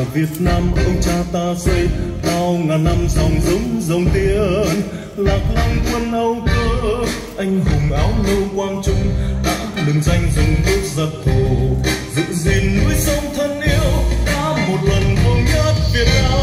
Việt Nam ông cha ta xây bao ngàn năm dòng giống dòng tiên, lạc long quân Âu Cơ anh hùng áo nâu quang trung đã lừng danh dùng bước giặc thù, giữ gìn núi sông thân yêu đã một lần thống nhất Việt Nam.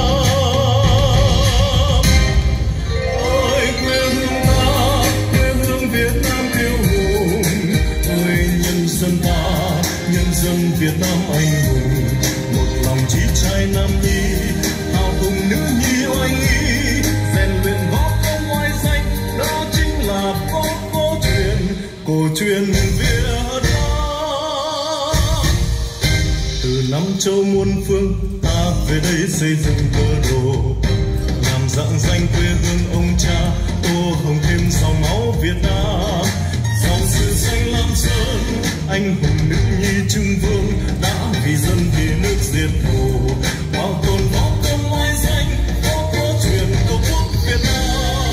Ôi quê hương ta, quê hương Việt Nam kiêu hùng, ôi nhân dân ta, nhân dân Việt Nam anh hùng, một lòng chí trai nam nhi, hào hùng nữ nhi oai nghi, rèn luyện võ công oai danh, đó chính là võ cổ truyền Việt Nam. Từ năm châu muôn phương ta về đây xây dựng cơ đồ, làm rạng danh quê hương ông cha, tô hồng thêm dòng máu Việt Nam. Dòng sự xanh lam sơn, anh hùng nữ nhi trưng vương đã vì dân vì nước diệt thù, bảo tồn võ công oai danh, võ cổ truyền tổ quốc Việt Nam.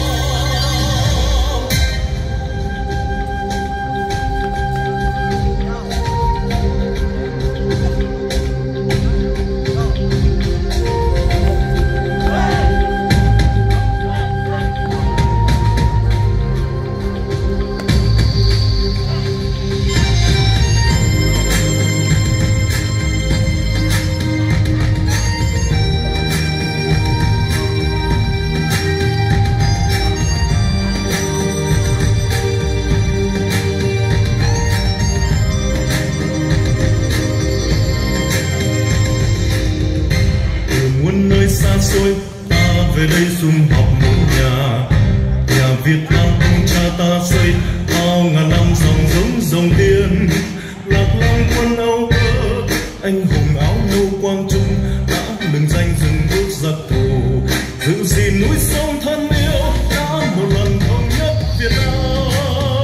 Xa xôi ta về đây sum họp một nhà Việt Nam ông cha ta xây bao ngàn năm dòng giống dòng tiên, lạc long quân Âu Cơ anh hùng áo nâu quang trung đã lừng danh dừng bước giặc thù, giữ gìn núi sông thân yêu đã một lần thống nhất Việt Nam.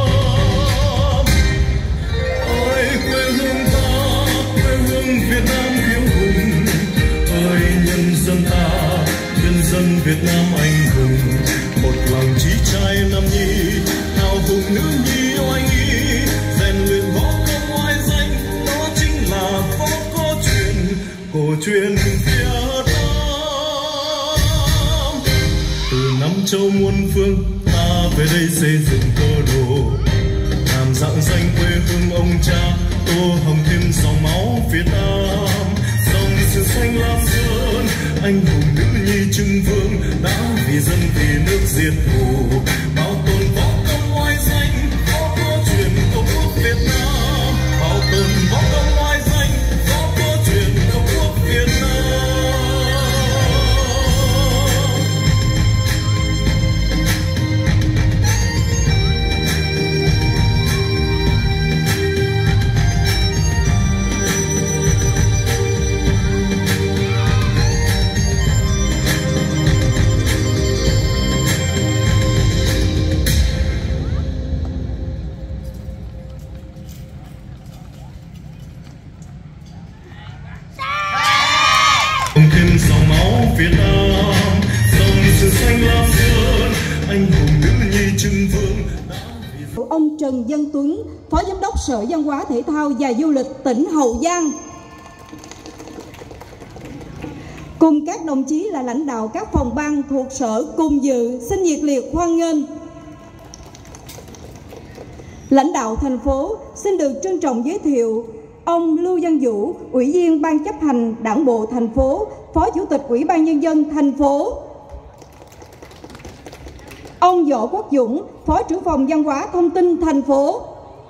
Ôi quê hương ta, quê hương Việt Nam kiêu hùng, ơi nhân dân ta, nhân dân Việt Nam anh hùng, một lòng chí trai nam nhi, hào hùng nữ nhi oai nghi, rèn luyện võ công oai danh, đó chính là võ cổ truyền Việt Nam. Từ năm châu muôn phương ta về đây xây dựng cơ đồ, làm rạng danh quê hương ông cha, tô hồng thêm dòng máu Việt Nam. Dòng sự xanh lam sơn, anh hùng nữ nhi trưng vương đã vì dân vì nước diệt thù, bảo tồn võ công oai danh, võ cổ truyền tổ quốc Việt Nam, bảo tồn võ công oai danh, võ cổ truyền tổ quốc Việt Nam. Thêm dòng máu Việt Nam, dòng sự xanh lam sơn, anh hùng nữ nhi trưng vương. Ông Trần Văn Tuấn, Phó Giám đốc Sở Văn hóa Thể thao và Du lịch tỉnh Hậu Giang, cùng các đồng chí là lãnh đạo các phòng ban thuộc sở cùng dự, xin nhiệt liệt hoan nghênh. Lãnh đạo thành phố xin được trân trọng giới thiệu ông Lưu Văn Vũ, Ủy viên Ban chấp hành Đảng bộ thành phố, Phó Chủ tịch Ủy ban Nhân dân thành phố. Ông Võ Quốc Dũng, Phó trưởng phòng Văn hóa Thông tin thành phố.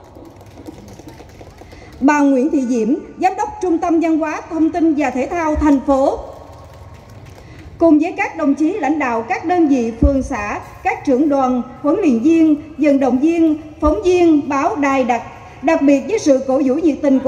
Bà Nguyễn Thị Diễm, Giám đốc Trung tâm Văn hóa Thông tin và Thể thao thành phố. Cùng với các đồng chí lãnh đạo các đơn vị phường xã, các trưởng đoàn, huấn luyện viên, vận động viên, phóng viên, báo đài đặc biệt với sự cổ vũ nhiệt tình của